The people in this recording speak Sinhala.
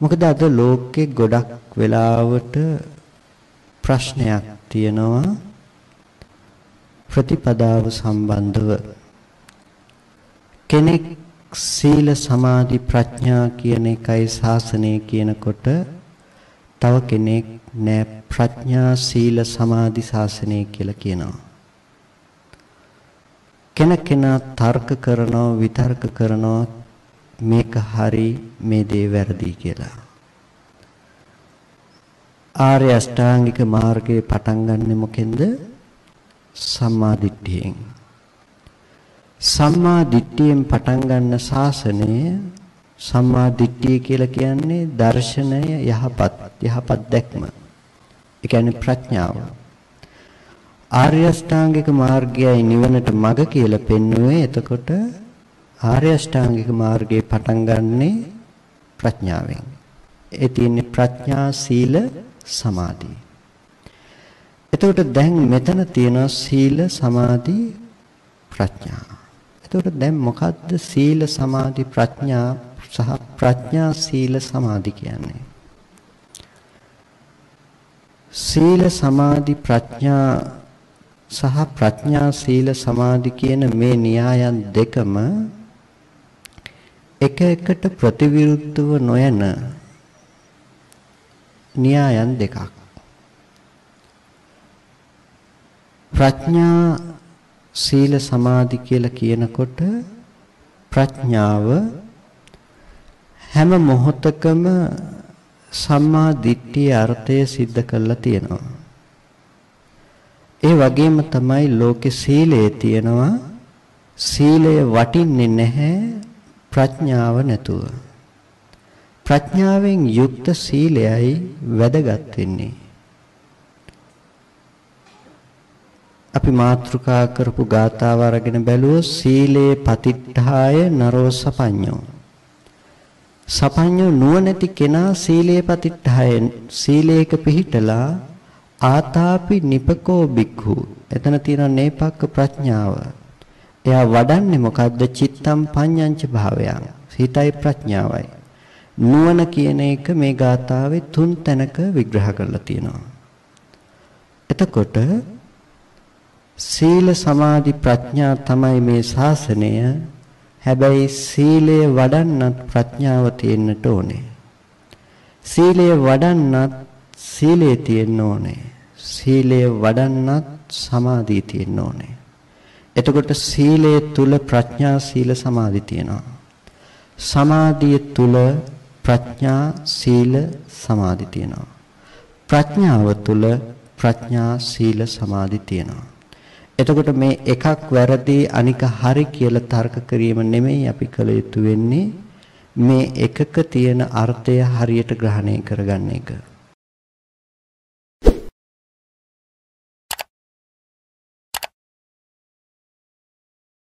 මොකද අද ලෝකේ ගොඩක් වෙලාවට ප්‍රශ්නයක් තියෙනවා ප්‍රතිපදාව සම්බන්ධව. කෙනෙක් සීල සමාධි ප්‍රඥා කියන එකයි ශාසනය කියනකොට තව කෙනෙක් නෑ ප්‍රඥා සීල සමාධි ශාසනය කියලා කියනවා. කෙනෙක් තර්ක කරනවා විතර්ක කරනවා මේක හරි මේ දේ වැරදි කියලා. ආර්ය අෂ්ටාංගික මාර්ගයේ පටන් ගන්නෙ මොකෙන්ද? සම්මා දිට්ඨියෙන්. සම්මා දිට්ඨියෙන් පටන් ගන්න ශාසනය සම්මා දිට්ඨිය කියලා කියන්නේ දර්ශනය යහපත් දැක්ම. ඒ කියන්නේ ප්‍රඥාව. ආර්ය අෂ්ටාංගික මාර්ගයයි නිවනට මඟ කියලා පෙන්වුවේ. එතකොට ආර්ය අෂ්ටාංගික මාර්ගයේ පටන් ගන්නෙ ප්‍රඥාවෙන්. ඒ තියෙන්නේ ප්‍රඥා සීල සමාධි. එතකොට දැන් මෙතන තියෙන සීල සමාධි ප්‍රඥා. එතකොට දැන් මොකද්ද සීල සමාධි ප්‍රඥා සහ ප්‍රඥා සීල සමාධි කියන්නේ? සීල සමාධි ප්‍රඥා සහ ප්‍රඥා සීල සමාධි කියන මේ න්‍යායන් දෙකම එක එකට ප්‍රතිවිරුද්ධව නොයන න්‍යායන් දෙකක්. ප්‍රඥා සීල සමාධි කියලා කියනකොට ප්‍රඥාව හැම මොහොතකම සම්මා දිට්ඨියේ අර්ථය સિદ્ધ කරලා තියෙනවා. ඒ වගේම තමයි ලෝකේ සීලය තියෙනවා. සීලය වටින්නේ නැහැ ප්‍රඥාව නැතුව. ප්‍රඥාවෙන් යුක්ත සීලයයි වැදගත් වෙන්නේ. අපි මාතෘකා කරපු ගාථාව අරගෙන බැලුවොත් සීලේ පතිට්ඨාය නරෝ සපඤ්ඤෝ. සපඤ්ඤෝ නුවණැති කෙනා සීලේ පතිට්ඨාය සීලේක පිහිටලා ආතාපි නිපකෝ බික්ඛු. එතන තියෙන නේපක්ක ප්‍රඥාව. එයා වඩන්නේ මොකද්ද? චිත්තම් පඤ්ඤංච භාවයන්. හිතයි ප්‍රඥාවයි. නුවණ කියන එක මේ ගාථාවේ 3 තැනක විග්‍රහ කරලා තියෙනවා. එතකොට සීල සමාධි ප්‍රඥා තමයි මේ ශාසනය. හැබැයි සීලය වඩන්නත් ප්‍රඥාව තියෙන්නට ඕනේ. සීලය වඩන්නත් සීලය තියෙන්න ඕනේ. සීලය වඩන්නත් සමාධිය තියෙන්න ඕනේ. එතකොට සීලය තුල ප්‍රඥා සීල සමාධි තියෙනවා. සමාධිය තුල ප්‍රඥා සීල සමාධි තියෙනවා. ප්‍රඥාව තුල ප්‍රඥා සීල සමාධි තියෙනවා. එතකොට මේ එකක් වැරදි අනික හරි කියලා තර්ක කිරීම නෙමෙයි අපි කළ යුතු වෙන්නේ. මේ එකක තියෙන අර්ථය හරියට ග්‍රහණය කරගන්න එක.